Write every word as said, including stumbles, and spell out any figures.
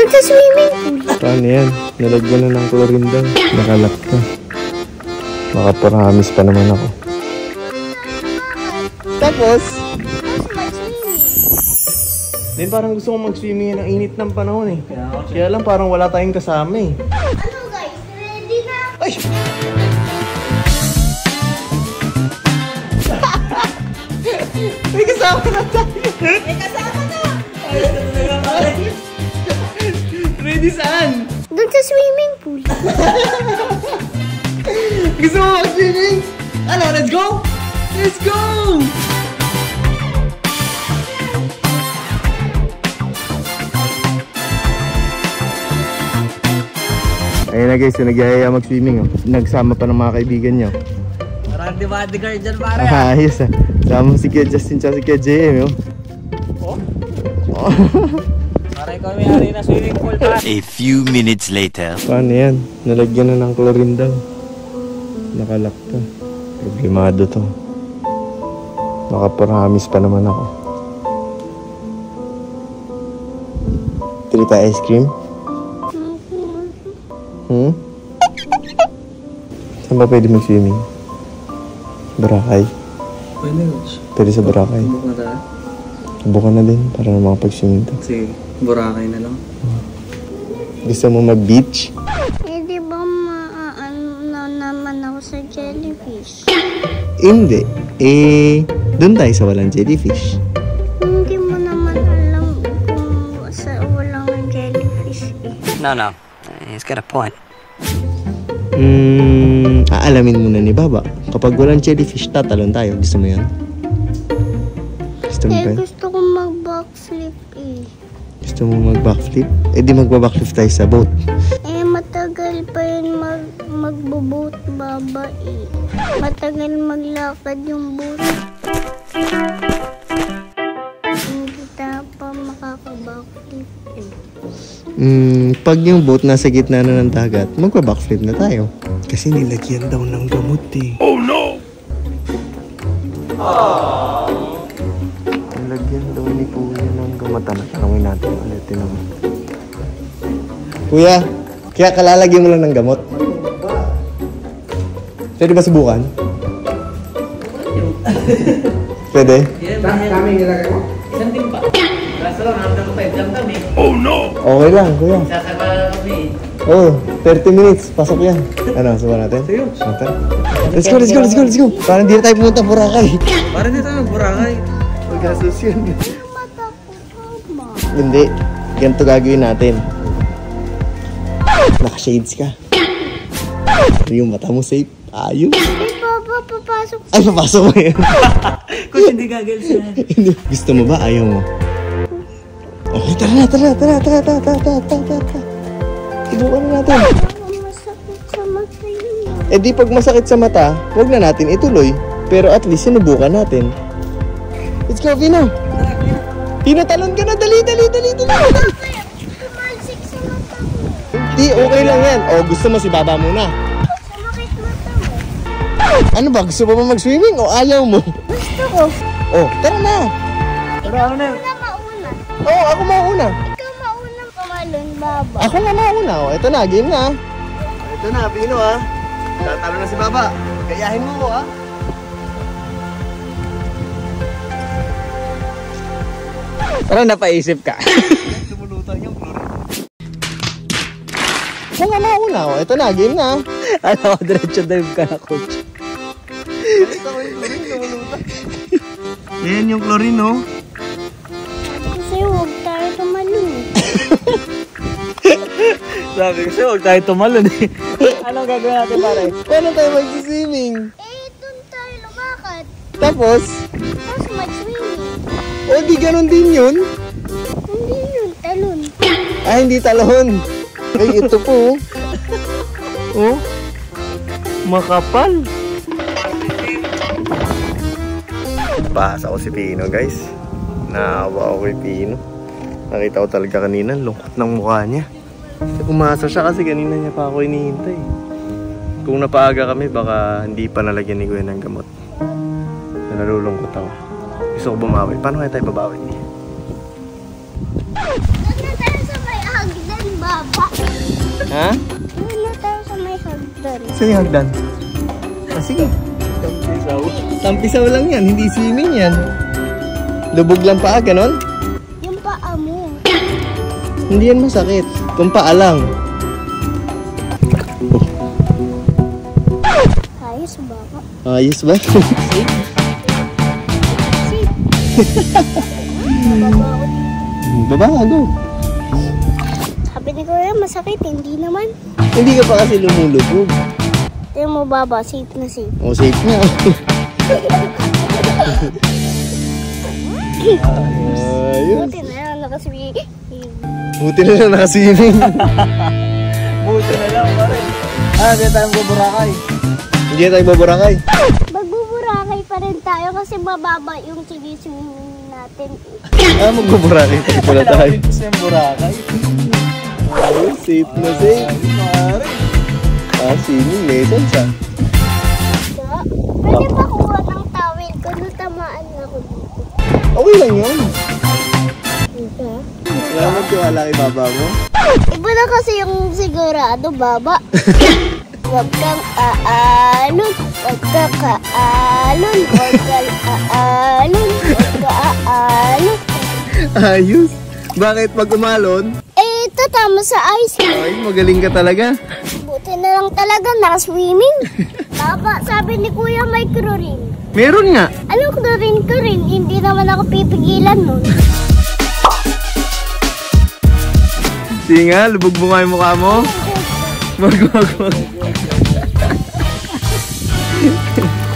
Doon sa swimming pool. Paano yan? Nalagyan na ng chlorine daw. Nakalak ka. Baka paramis pa naman ako. Tapos? Tapos mag-swimming. Then parang gusto kong mag-swimming ng init ng panahon eh. Kaya lang parang wala tayong kasama eh. Ano guys? Ready na? Ay! May kasama na tayo! May kasama na! Ready saan? Doon sa swimming pool. Gusto mo mag-swimming? Ano, let's go! Let's go! Ayun na guys, yung nagyayaya mag-swimming oh. Nagsama pa ng mga kaibigan nyo. Parang di bodyguard dyan pare. Ah, ayos ah. Sama si Kuya Justin tsaka si Kuya J M oh. Oh? Oh. Para ikaw may hari na swimming pool pa. A few minutes later. Paano yan? Nalagyan na ng chlorine daw. Nakalak pa. Problemado to. Baka paramis pa naman ako. Trita ice cream? Hmm? Saan ba pwede mag-swimming? Boracay? Pwede mo. Pwede sa Boracay. Buk na tayo. Bukan na din para na makapag-swimming to. Sige, Boracay na lang. Gusto mo mag-beach? Eh, di ba ma-ano na naman ako sa jellyfish? Hindi. Eh, doon tayo sa walang jellyfish. Hindi mo naman alam kung sa walang jellyfish eh. No, no. He's got a point. Hmm, aalamin muna ni Baba. Kapag walang jellyfish, tatalon tayo. Gusto mo yan? Gusto mo ba? Eh, gusto kong mag-backflip eh. Gusto mo mag-backflip? Eh di magba-backflip tayo sa boat. Eh, matagal pa yun mag magbo-boat baba eh. Matagal maglakad yung boat. Hindi tayo pa makaka-backflip eh. Hmm, pag yung boat nasa gitna na ng dagat, magba-backflip na tayo. Kasi nilagyan daw ng gamot eh. Oh no! Aww. Nilagyan daw ni Kuya ng gamot. Ano, tanongin natin ulit. Tinawin. Kuya, kaya kalalagyan mo lang ng gamot? Pwede ba subukan? Pwede? Kami nilagay mo? Isang timpa. Kaso lang, hanggang five lang kami. Oh no! Okay lang, Kuya. Sasaka kami. Oh, thirty minutes. Pasok yan. Ano, subukan natin? Sige. Natin? Let's go, let's go, let's go, let's go. Parang di na tayo pumunta Boracay. Parang di tayo Boracay. Magkasus yun. Mata ko tama. Hindi. Ganito gagawin natin. Naka-shades ka. Yung mata mo safe. Ayun. Eh, Papa, papasok Ay, papasok mo yun. Kung hindi gagawin siya. Gusto mo ba? Ayaw mo? Okay, tara na, tara, tara, tara, tara, tara, tara, tara, tara. Subukan na natin. masakit sa mata yun. Eh di pag masakit sa mata, huwag na natin ituloy. Pero at least sinubukan natin. Let's go, Pino. Pino, talon ka na. Dali, dali, dali, dali. Tumalsik sa mata mo. Di, okay lang yan. O, gusto mo si Baba muna. Sumakit mata mo. Ano ba? Gusto mo ba mag-swimming o ayaw mo? Gusto ko. Oh, tara na. Tara, ano na? Ikaw mauna. Oo, ako mauna. Ikaw mauna pumalon, Baba. Ako nga mauna. O, ito na, game na. Ito na, Pino ha. Tatalo na si Baba. Gayahin mo ko ha. Parang napaisip ka. Tumulutan yung chlorine. Ako nga mauna. O, ito na, game na. Alam ko, diretso dive ka na, coach. Ito yung chlorine, tumulutan. Yan yung chlorine, no? Kasi huwag tayo tumalon. Sabi ko sa'yo, huwag tayo tumalon eh. Anong gagawin natin pare? Paano tayo mag-swimming? Eh, dun tayo lumakad. Tapos, Tapos mag-swimming. o di ganun din yun? Hindi yun, talon. Ah, hindi talon. Ay, ito po. Oh. Makapal. Pasa ko si Pino, guys. Naawa ako kay Pino. Nakita ko talaga kanina, lungkot ng mukha niya. Umasa siya kasi kanina niya pa ako hinihintay. Kung napaaga kami, baka hindi pa nalagyan ni Kuya ng gamot. Nalulungkot ako. Gusto ko bumawi. Paano kaya tayo babawi niya? Doon na tayo sa may hagdan baba. Ha? Doon na tayo sa may hagdan. Saan yung hagdan? Ah, sige. Tampisaw. Tampisaw lang yan, hindi swimming yan. Lubog lang paa, ganon? Yung paa mo. Hindi yan masakit. Kung paa lang. Ayos ba ka? Ayos ba? Baba ka, go. Sabi ni Kuya, masakit. Hindi naman. Hindi ka pa kasi lumulubog. Tingnan mo baba, safe na safe. O, safe na. Ayos. Buti na lang nakaswi. Buti na lang nakaswimming. Buti na lang pare. Ah, di tayong buburakay. Hindi na tayo baburakay. Magbuburakay pa rin tayo kasi mababa yung siniswimming natin. Ah, magbaburakay tayo pala tayo. Dito sa burakay. Ayos, safe na safe. Pare. Ah, swimming lessons ah. So, pwede ba kuha ng towel ko? Natamaan na ako dito. Okay lang yun. Diba? Wala magtiwala kay baba mo. Iba na kasi yung sigurado, baba. Huwag kang aalon, huwag kang kaalon, huwag kang aalon, huwag kang aalon. Ayos. Bakit pag umalon? Eh, tatama sa ice. Ay, magaling ka talaga. Buti na lang talaga naka-swimming. Baba, sabi ni Kuya may chlorine. Meron nga. Anong chlorine ko rin? Hindi naman ako pipigilan nun. Sige nga, lubog mo nga yung mukha mo. Wag, wag, wag.